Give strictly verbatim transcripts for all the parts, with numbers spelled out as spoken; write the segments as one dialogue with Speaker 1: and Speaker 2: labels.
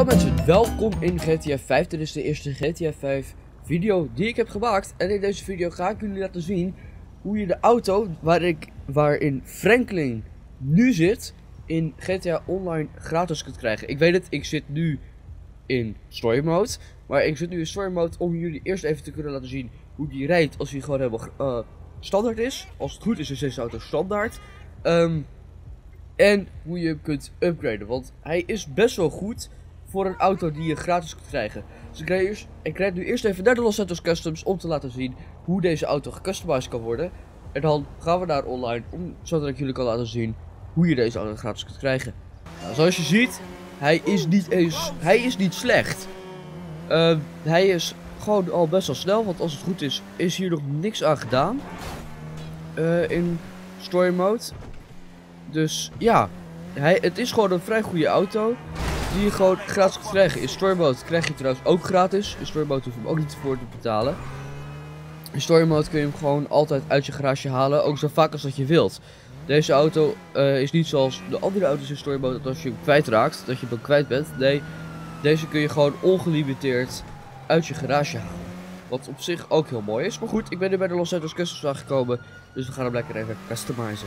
Speaker 1: Hallo mensen, welkom in G T A vijf. Dit is de eerste G T A vijf video die ik heb gemaakt. En in deze video ga ik jullie laten zien hoe je de auto waar ik, waarin Franklin nu zit, in G T A Online gratis kunt krijgen. Ik weet het, ik zit nu in story mode. Maar ik zit nu in story mode om jullie eerst even te kunnen laten zien hoe die rijdt als hij gewoon helemaal uh, standaard is. Als het goed is, is deze auto standaard. Um, en hoe je hem kunt upgraden, want hij is best wel goed voor een auto die je gratis kunt krijgen. Dus ik rijd, eerst, ik rijd nu eerst even naar de Los Santos Customs om te laten zien hoe deze auto gecustomized kan worden. En dan gaan we naar online, om, zodat ik jullie kan laten zien hoe je deze auto gratis kunt krijgen. Nou, zoals je ziet, hij is niet eens, hij is niet slecht. Uh, hij is gewoon al best wel snel, want als het goed is, is hier nog niks aan gedaan. Uh, in story mode. Dus ja, hij, het is gewoon een vrij goede auto die je gewoon gratis kunt krijgen. In story mode krijg je trouwens ook gratis. In story mode hoef je hem ook niet voor te betalen. In story mode kun je hem gewoon altijd uit je garage halen, ook zo vaak als dat je wilt. Deze auto uh, is niet zoals de andere auto's in story mode, dat als je hem kwijtraakt, dat je hem kwijt bent. Nee, deze kun je gewoon ongelimiteerd uit je garage halen. Wat op zich ook heel mooi is. Maar goed, ik ben nu bij de Los Santos Customs aangekomen, dus we gaan hem lekker even customizen.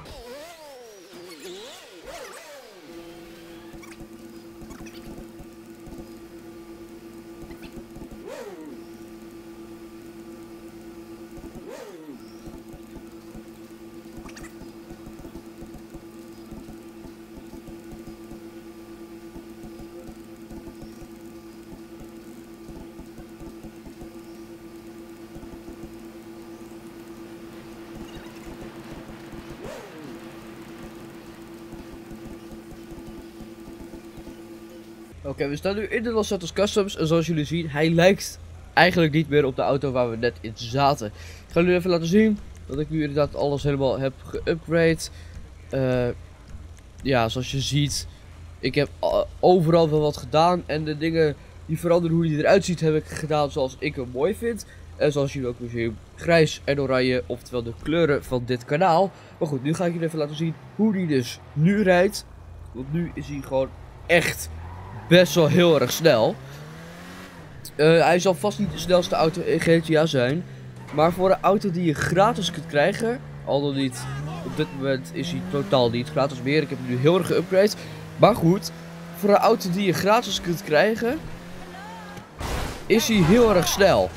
Speaker 1: Oké, okay, we staan nu in de Los Santos Customs en zoals jullie zien, hij lijkt eigenlijk niet meer op de auto waar we net in zaten. Ik ga jullie even laten zien dat ik nu inderdaad alles helemaal heb geupgrade. Uh, ja, zoals je ziet, ik heb overal wel wat gedaan en de dingen die veranderen hoe hij eruit ziet heb ik gedaan zoals ik hem mooi vind. En zoals jullie ook weer zien, grijs en oranje, oftewel de kleuren van dit kanaal. Maar goed, nu ga ik jullie even laten zien hoe hij dus nu rijdt. Want nu is hij gewoon echt best wel heel erg snel. Uh, hij zal vast niet de snelste auto in G T A zijn. Maar voor een auto die je gratis kunt krijgen, al dan niet, op dit moment is hij totaal niet gratis meer. Ik heb hem nu heel erg geupgrade. Maar goed, voor een auto die je gratis kunt krijgen, is hij heel erg snel.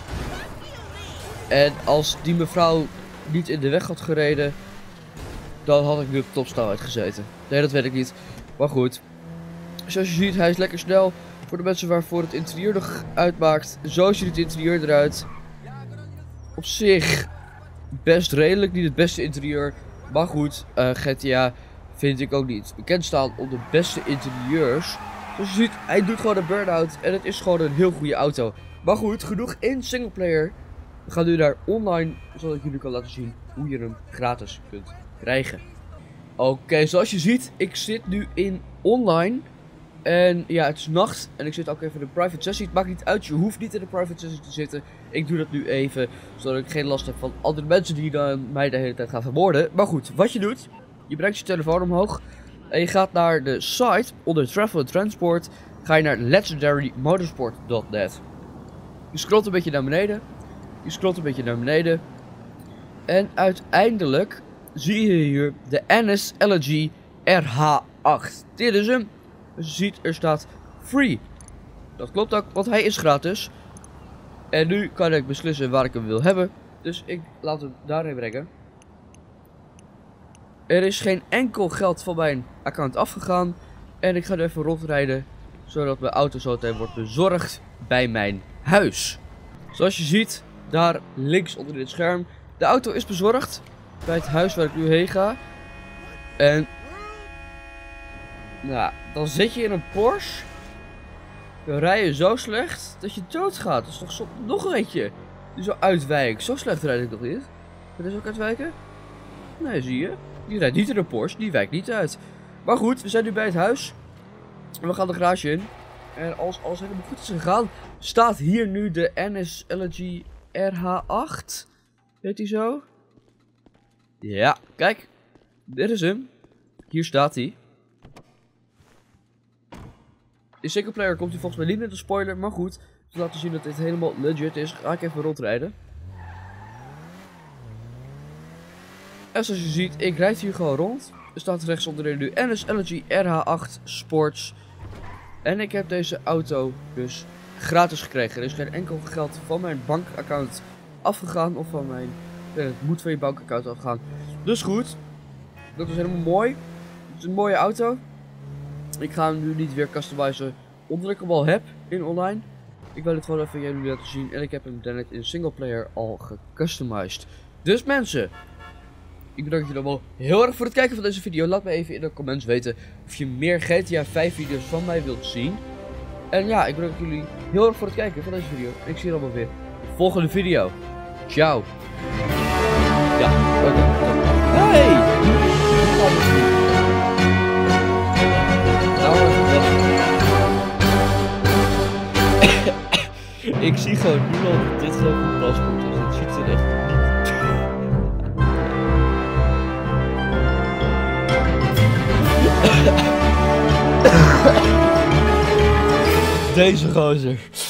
Speaker 1: En als die mevrouw niet in de weg had gereden, dan had ik nu op topsnelheid gezeten. Nee, dat weet ik niet. Maar goed. Zoals je ziet, hij is lekker snel. Voor de mensen waarvoor het interieur nog uitmaakt. Zo ziet het interieur eruit. Op zich best redelijk. Niet het beste interieur. Maar goed, uh, G T A vind ik ook niet bekend staan om de beste interieurs. Zoals je ziet, hij doet gewoon een burn-out. En het is gewoon een heel goede auto. Maar goed, genoeg in singleplayer. We gaan nu naar online, zodat ik jullie kan laten zien hoe je hem gratis kunt krijgen. Oké, okay, zoals je ziet, ik zit nu in online. En ja, het is nacht en ik zit ook even in een private sessie. Het maakt niet uit, je hoeft niet in een private sessie te zitten. Ik doe dat nu even, zodat ik geen last heb van andere mensen die dan mij de hele tijd gaan vermoorden. Maar goed, wat je doet, je brengt je telefoon omhoog. En je gaat naar de site, onder Travel and Transport. Ga je naar legendary motorsport dot net. Je scrolt een beetje naar beneden. Je scrolt een beetje naar beneden. En uiteindelijk zie je hier de N S L G R H acht. Dit is hem. Dus je ziet, er staat free. Dat klopt ook, want hij is gratis. En nu kan ik beslissen waar ik hem wil hebben. Dus ik laat hem daarheen brengen. Er is geen enkel geld van mijn account afgegaan. En ik ga er even rondrijden, zodat mijn auto zo meteen wordt bezorgd bij mijn huis. Zoals je ziet, daar links onder dit scherm. De auto is bezorgd bij het huis waar ik nu heen ga. En nou, dan zit je in een Porsche. Dan rij je zo slecht dat je doodgaat. Dat is toch zo, nog een eentje. Die zo uitwijkt. Zo slecht rijd ik nog niet. Gaat deze ook uitwijken? Nee, zie je. Die rijdt niet in een Porsche. Die wijkt niet uit. Maar goed, we zijn nu bij het huis. En we gaan de garage in. En als alles helemaal goed is gegaan, staat hier nu de N S L G R H acht. Heet die zo? Ja, kijk. Dit is hem. Hier staat hij. In singleplayer komt hij volgens mij niet met een spoiler, maar goed. Te laten zien dat dit helemaal legit is, ga ik even rondrijden. En zoals je ziet, ik rijd hier gewoon rond. Er staat rechts onderin nu N S L G R H acht Sports. En ik heb deze auto dus gratis gekregen. Er is geen enkel geld van mijn bankaccount afgegaan of van mijn... Ja, het moet van je bankaccount afgaan. Dus goed. Dat is helemaal mooi. Het is een mooie auto. Ik ga hem nu niet weer customizen omdat ik hem al heb in online. Ik wil het wel even jullie laten zien. En ik heb hem net in singleplayer al gecustomized. Dus mensen, ik bedank jullie allemaal heel erg voor het kijken van deze video. Laat me even in de comments weten of je meer G T A vijf video's van mij wilt zien. En ja, ik bedank jullie heel erg voor het kijken van deze video. En ik zie je allemaal weer in de volgende video. Ciao. Ja, oké. Hey! Nou, ik zie gewoon niemand dat dit gewoon een paspoort is. Het ziet er echt niet. Deze gozer.